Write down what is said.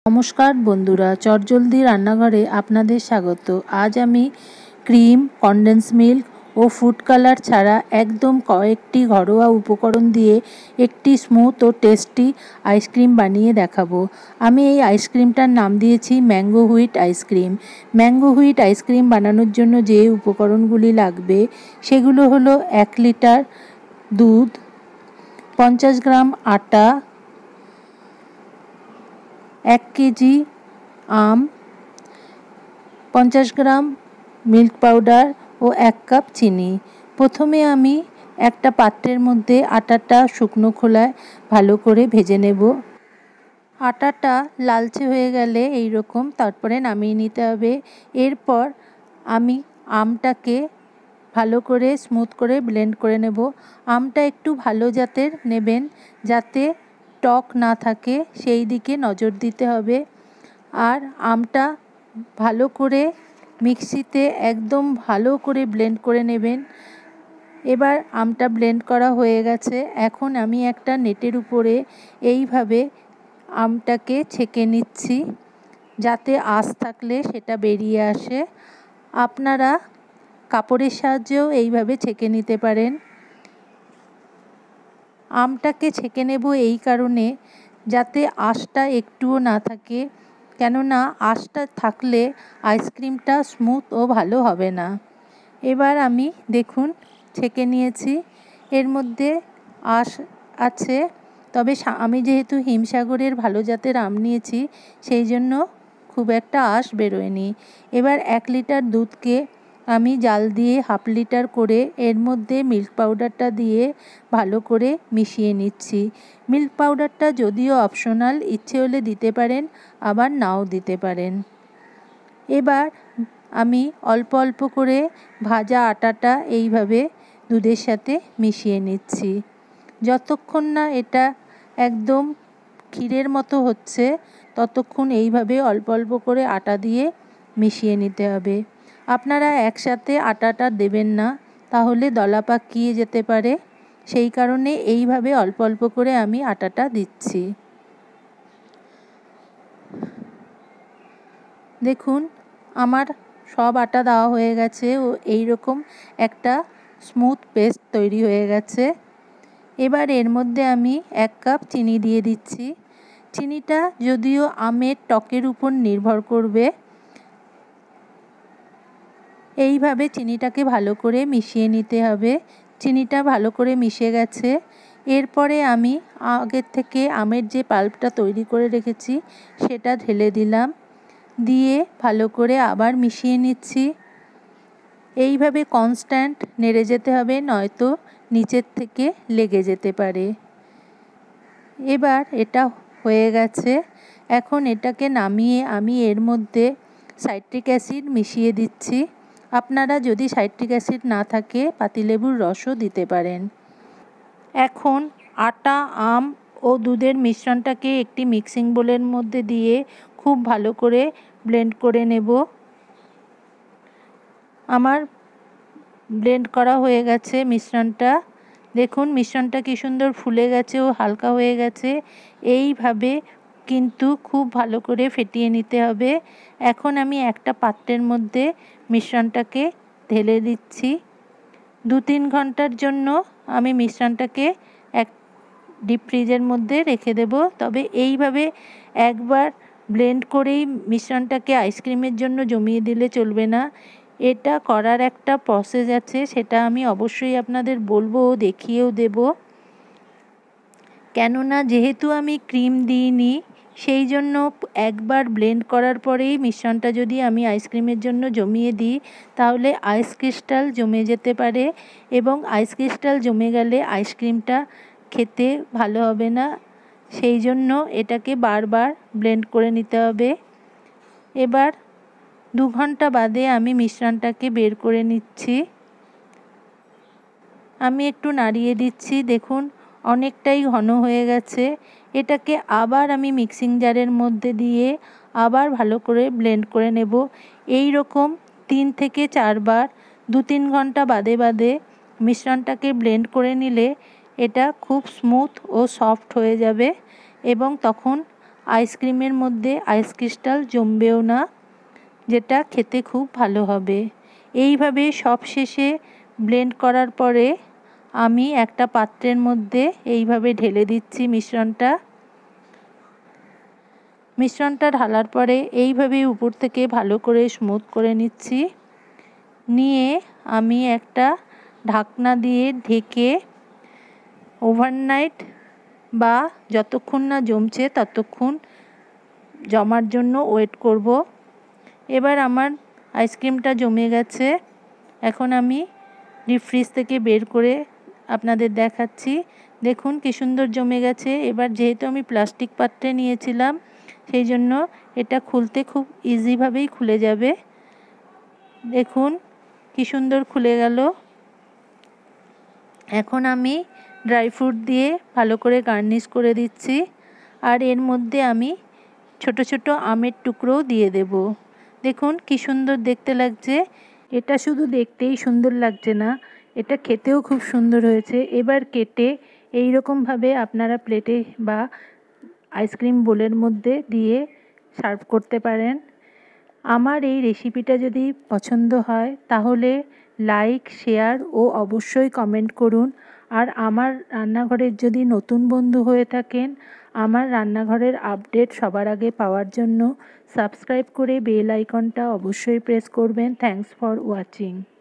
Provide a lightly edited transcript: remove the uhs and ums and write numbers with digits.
नमस्कार बंधुरा चटजलदी रान्नाघरे आपनादेर स्वागत। आज आमी क्रीम कन्डेंस मिल्क और फुड कलर छाड़ा एकदम कयेकटी घरोया उपकरण दिए एकटी स्मूथ और टेस्टी आइसक्रीम बानिए देखाबो। आमी एई आइसक्रीमटार नाम दिएछि mango white ice cream. Mango white ice cream बानानोर जोन्नो जे उपकरणगुली लागबे सेगुलो हलो 1 लिटार दूध, 50 ग्राम आटा, 1 केजी आम, 50 ग्राम मिल्क पाउडार और 1 कप चीनी। प्रथमे आमी एकटा पात्रेर मध्य आटाटा शुकनो खोलाय भालो करे भेजे नेब। आटाटा लालचे हये गेले एई रकम तारपरे नामिये निते हबे। एरपर आमी आमटाके भालो करे स्मूथ करे ब्लेंड करे नेब। आमटा एकटू भालो जातेर नेबेन जाते टक ना थाके सेई दिके नजर दिते हबे। आर आमटा भालो करे मिक्सिते एकदम भालो करे ब्लेंड करे नेबेन। एबार आमटा ब्लेंड करा हये गेछे। एखन आमी एकटा नेटेर उपरे एइभाবে आमटाके छेके निচ্ছি जाते आँश थाकले सेटा बेरिये आसे। आपनारा कापड़ेर साहाज्যেও এইভাবে ছেঁকে নিতে পারেন। আমটাকে ছেঁকে নেব এই কারণে যাতে আঁশটা একটুও না থাকে, কেননা আঁশটা থাকলে আইসক্রিমটা স্মুথ ও ভালো হবে না। এবার আমি দেখুন ছেঁকে নিয়েছি। এর মধ্যে আঁশ আছে, তবে আমি যেহেতু হিমসাগরের ভালো জাতের আম নিয়েছি সেই জন্য খুব একটা আঁশ বেরোয়নি। এবার 1 লিটার দুধকে আমি জাল দিয়ে হাফ লিটার করে এর মধ্যে মিল্ক পাউডারটা দিয়ে ভালো করে মিশিয়ে নিচ্ছি। মিল্ক পাউডারটা যদিও অপশনাল, ইচ্ছে হলে দিতে পারেন আবার নাও দিতে পারেন। এবার আমি অল্প অল্প করে ভাজা আটাটা এইভাবে দুধের সাথে মিশিয়ে নিচ্ছি। যতক্ষণ না এটা একদম ক্ষীরের মতো হচ্ছে ততক্ষণ এইভাবে অল্প অল্প করে আটা দিয়ে মিশিয়ে নিতে হবে। আপনারা একসাথে আটাটা দেবেন না, তাহলে দলা পাকিয়ে যেতে পারে। সেই কারণে এইভাবে অল্প অল্প করে আমি আটাটা দিচ্ছি। দেখুন আমার সব আটা দেওয়া হয়ে গেছে ও এইরকম একটা স্মুথ পেস্ট তৈরি হয়ে গেছে। এবার এর মধ্যে আমি 1 কাপ চিনি দিয়ে দিচ্ছি। চিনিটা যদিও আমের টকের উপর নির্ভর করবে। এইভাবে চিনিটাকে ভালো করে মিশিয়ে নিতে হবে। চিনিটা ভালো করে মিশে গেছে। এরপরে আমি আগের থেকে আমের যে পাল্পটা তৈরি করে রেখেছি সেটা ঢেলে দিলাম, দিয়ে ভালো করে আবার মিশিয়ে নিচ্ছি। এইভাবে কনস্ট্যান্ট নেড়ে যেতে হবে, নয়তো নিচের থেকে লেগে যেতে পারে। এবার এটা হয়ে গেছে। এখন এটাকে নামিয়ে আমি এর মধ্যে সাইট্রিক অ্যাসিড মিশিয়ে দিচ্ছি। আপনারা যদি সাইট্রিক অ্যাসিড না থাকে পাতিলেবুর রসও দিতে পারেন। এখন আটা, আম ও দুধের মিশ্রণটাকে একটি মিক্সিং বোলের মধ্যে দিয়ে খুব ভালো করে ব্লেন্ড করে নেব। আমার ব্লেন্ড করা হয়ে গেছে মিশ্রণটা। দেখুন মিশ্রণটা কি সুন্দর ফুলে গেছে ও হালকা হয়ে গেছে। এইভাবে কিন্তু খুব ভালো করে ফেটিয়ে নিতে হবে। এখন আমি একটা পাত্রের মধ্যে মিশ্রণটাকে ঢেলে দিচ্ছি। 2-3 ঘন্টার জন্য আমি মিশ্রণটাকে ডিপ ফ্রিজের মধ্যে রেখে দেব। তবে এইভাবে একবার ব্লেন্ড করেই মিশ্রণটাকে আইসক্রিমের জন্য জমিয়ে দিলে চলবে না। এটা করার একটা প্রসেস আছে, সেটা আমি অবশ্যই আপনাদের বলবো ও দেখিয়েও দেব। কেননা যেহেতু আমি ক্রিম দিইনি সেই জন্য একবার ব্লেন্ড করার পরেই মিশ্রণটা যদি আমি আইসক্রিমের জন্য জমিয়ে দিই তাহলে আইস ক্রিস্টাল জমে যেতে পারে, এবং আইস ক্রিস্টাল জমে গেলে আইসক্রিমটা খেতে ভালো হবে না। সেই জন্য এটাকে বারবার ব্লেন্ড করে নিতে হবে। এবার 2 ঘন্টা বাদে আমি মিশ্রণটাকে বের করে নিচ্ছি। আমি একটু নাড়িয়ে দিচ্ছি। দেখুন অনেকটাই ঘন হয়ে গেছে। এটাকে আবার আমি মিক্সিং জারের মধ্যে দিয়ে আবার ভালো করে ব্লেন্ড করে নেব। এই রকম 3 থেকে 4 বার 2-3 ঘন্টা বাদে বাদে মিশ্রণটাকে ব্লেন্ড করে নিলে এটা খুব স্মুথ ও সফট হয়ে যাবে, এবং তখন আইসক্রিমের মধ্যে আইস ক্রিস্টাল জমবেও না, যেটা খেতে খুব ভালো হবে। এইভাবে সব শেষে ব্লেন্ড করার পরে আমি একটা পাত্রের মধ্যে এইভাবে ঢেলে দিচ্ছি মিশ্রণটা ঢালার পরে এইভাবে উপর থেকে ভালো করে স্মুথ করে নিচ্ছি। নিয়ে আমি একটা ঢাকনা দিয়ে ঢেকে ওভারনাইট বা যতক্ষণ না জমছে ততক্ষণ জমার জন্য ওয়েট করব। এবার আমার আইসক্রিমটা জমে গেছে। এখন আমি ডিপ ফ্রিজ থেকে বের করে আপনাদের দেখাচ্ছি। দেখুন কি সুন্দর জমে গেছে। এবার যেহেতু আমি প্লাস্টিক পাত্রে নিয়েছিলাম, সেই জন্য এটা খুলতে খুব ইজিভাবেই খুলে যাবে। দেখুন কি সুন্দর খুলে গেল। এখন আমি ড্রাই ফ্রুট দিয়ে ভালো করে গার্নিশ করে দিচ্ছি। আর এর মধ্যে আমি ছোট ছোট আমের টুকরোও দিয়ে দেব। দেখুন কি সুন্দর দেখতে লাগছে। এটা শুধু দেখতেই সুন্দর লাগছে না, এটা খেতেও খুব সুন্দর হয়েছে। এবার কেটে এই রকমভাবে আপনারা প্লেটে বা আইসক্রিম বোলের মধ্যে দিয়ে সার্ভ করতে পারেন। আমার এই রেসিপিটা যদি পছন্দ হয় তাহলে লাইক, শেয়ার ও অবশ্যই কমেন্ট করুন। আর আমার রান্নাঘরের যদি নতুন বন্ধু হয়ে থাকেন, আমার রান্নাঘরের আপডেট সবার আগে পাওয়ার জন্য সাবস্ক্রাইব করে বেল আইকনটা অবশ্যই প্রেস করবেন। Thanks for watching.